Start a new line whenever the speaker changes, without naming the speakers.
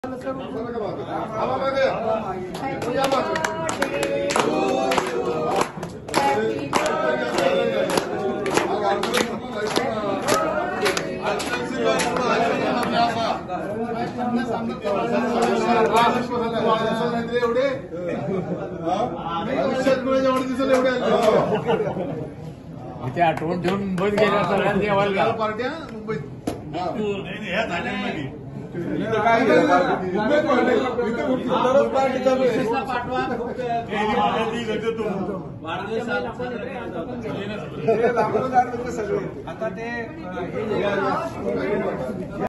इथे आठवण ठेवून मुंबईत गेल्या देवाला
पार्ट्या मुंबईत
आता ते